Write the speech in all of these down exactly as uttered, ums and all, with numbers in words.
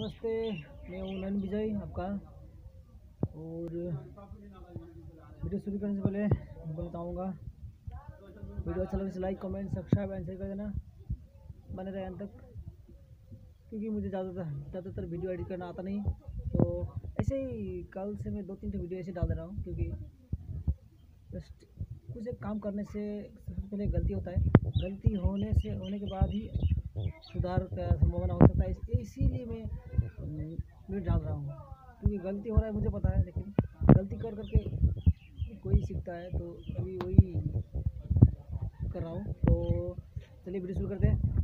नमस्ते, मैं हूँ नन विजय आपका। और वीडियो शुरू करने से पहले मैं बताऊँगा, वीडियो अच्छा लगने से like comment subscribe and share कर देना, बने रहे अंत तक, क्योंकि मुझे ज़्यादातर ज़्यादातर वीडियो एडिट करना आता नहीं। तो ऐसे ही कल से मैं दो तीन वीडियो ऐसे डाल दे रहा हूँ, क्योंकि जस्ट कुछ एक काम करने से सबसे पहले गलती होता है, गलती होने से होने के बाद ही सुधार का संभावना हो सकता है। इसीलिए मैं वीडियो डाल रहा हूँ, क्योंकि गलती हो रहा है मुझे पता है, लेकिन गलती कर करके कोई सीखता है, तो अभी वही कर रहा हूँ। तो चलिए वीडियो शुरू करते हैं।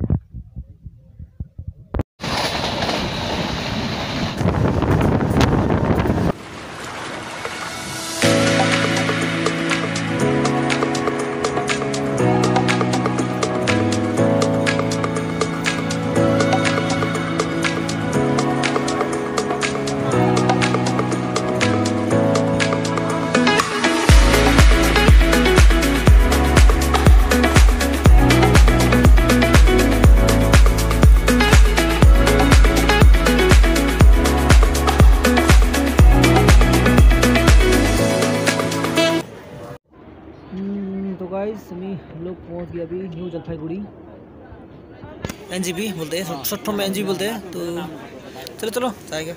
तो गाइस हम लोग पहुंच गए अभी न्यू जलपाईगुड़ी। एनजीपी बोलते हैं, शॉर्ट फॉर्म में एनजीपी बोलते हैं। तो चलो चलो जाएंगे।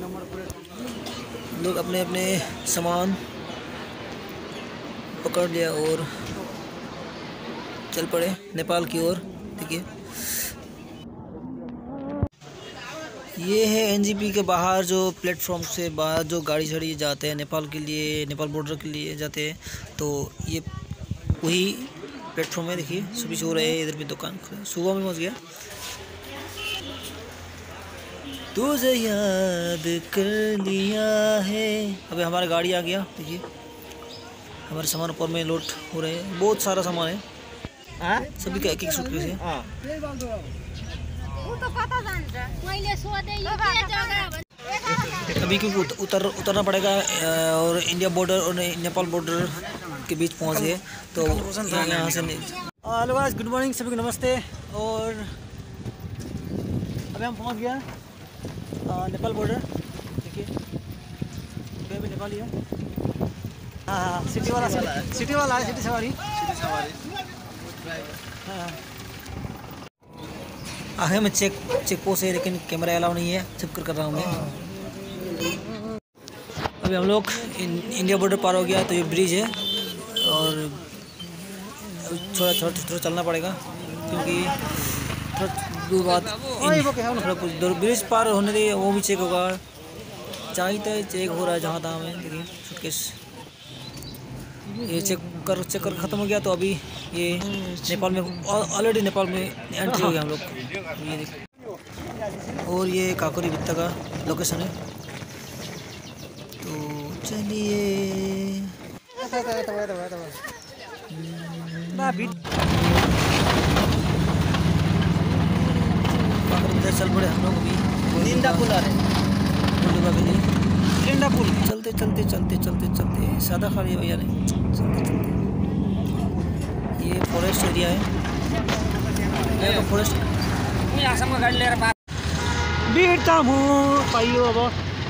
लोग अपने अपने सामान पकड़ लिया और चल पड़े नेपाल की ओर। देखिए ये है एनजीपी के बाहर, जो प्लेटफॉर्म से बाहर जो गाड़ी छड़ी जाते हैं नेपाल के लिए, नेपाल बॉर्डर के लिए जाते हैं। तो ये वही प्लेटफॉर्म है। देखिए सुबह सो रहे हैं, इधर भी दुकान सुबह में पहुंच गया। तुझे याद कर लिया है। अबे हमारा गाड़ी आ गया। देखिए हमारे सामान ऊपर में लोड हो रहे हैं, बहुत सारा सामान है। हाँ सभी का एक एक सूटकेस है। अभी क्योंकि उतर उतरना पड़ेगा और इंडिया बॉर्डर और नेपाल बॉर्डर के बीच पहुंच गए। तो यहाँ से हेलो गाइस, गुड मॉर्निंग, सभी को नमस्ते। और अभी हम पहुंच गया नेपाल बॉर्डर। देखिए अभी नेपाली है। हाँ हाँ सिटी वाला सिटी वाला है, सिटी सवारी सिटी सवारी। हाँ आगे में चेक चेक पोस्ट है, लेकिन कैमरा अलाउ नहीं है, छिप कर कर रहा हूँ मैं। अभी हम लोग इंडिया बॉर्डर पार हो गया। तो ये ब्रिज है और थोड़ा थोड़ा थोड़ा चलना पड़ेगा, क्योंकि थोड़ा दूर बाद थोड़ा ब्रिज पार होने दे, वो भी चेक होगा। चाहिए चेक हो रहा है जहाँ तहाँ में। देखिए सूटकेस ये चेक कर चेक कर ख़त्म हो गया। तो अभी ये नेपाल में ऑलरेडी नेपाल में एंट्री हो गया हम लोग। ये देखिए, और ये काकोरी भित्ता का लोकेशन है। तो चलिए चल पड़े हम लोग अभी निंदा पुल आ रहे पुल। चलते चलते चलते चलते चलते सादा खाली भैया नहीं चलते चलते। ये फॉरेस्ट एरिया है, तो फॉरेस्ट गाड़ी ले रहा बीटा पाइयो अब।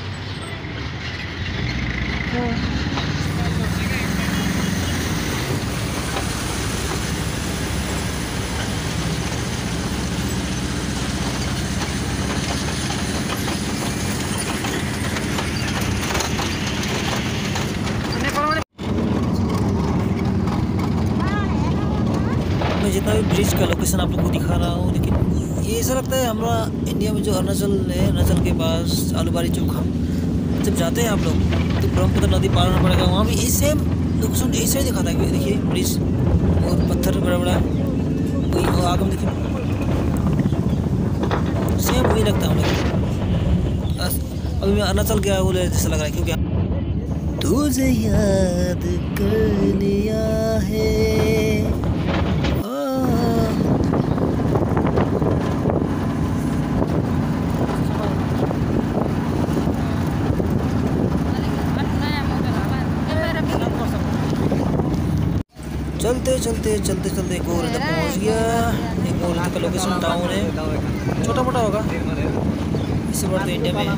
जितना भी ब्रिज का लोकेशन आप लोग को दिखा रहा हूँ, लेकिन ये ऐसा लगता है हमारा इंडिया में जो अरुणाचल है, अरुणाचल के पास आलूबारी चौखा जब जाते हैं आप लोग, तो ब्रह्मपुत्र नदी पार होना पड़ेगा। वहाँ भी सेम लोकेशन ऐसा ही दिखाता है। देखिए ब्रिज और पत्थर बड़ा बड़ा वही, और आगे में देखिए सेम वही लगता है हम लोग। अभी मैं अरुणाचल गया वो जैसा लग रहा है, क्योंकि तुझे याद कर लिया है। चलते चलते चलते चलते गोल तक पहुँच गया। एक गोल तक का लोकेशन टाउन है, छोटा मोटा होगा। इसी बार तो इंडिया में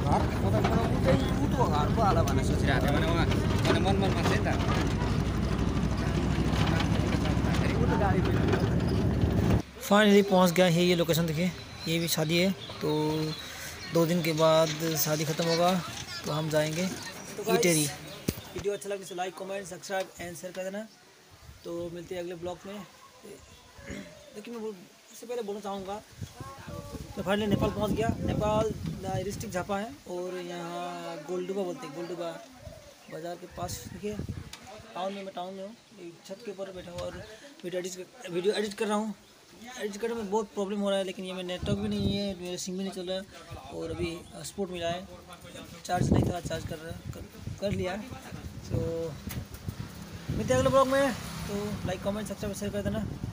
फाइनली पहुंच गया है। ये लोकेशन देखिए, ये भी शादी है। तो दो दिन के बाद शादी ख़त्म होगा तो हम जाएंगे तो इटेरी। वीडियो अच्छा लगे तो like comment subscribe and share कर देना। तो मिलते हैं अगले ब्लॉग में। लेकिन मैं उससे पहले बोलना चाहूँगा, तो फाइनली नेपाल पहुँच गया। नेपाल डिस्ट्रिक्ट झापा है और यहाँ गोलडुबा बोलते हैं, गोलडुबा बाज़ार के पास। देखिए टाउन में, मैं टाउन में हूँ, छत के ऊपर बैठा हूँ और वीडियो एडिट वीडियो एडिट कर रहा हूँ। एडिट करने में बहुत प्रॉब्लम हो रहा है, लेकिन ये में नेटवर्क भी नहीं है, मेरा सिम भी नहीं चल रहा है और अभी हॉटस्पॉट मिला है, चार्ज नहीं था, चार्ज कर रहा कर, कर लिया है। तो मिलते हैं अगले ब्लॉग में। तो लाइक कमेंट सब्सक्राइब शेयर कर देना।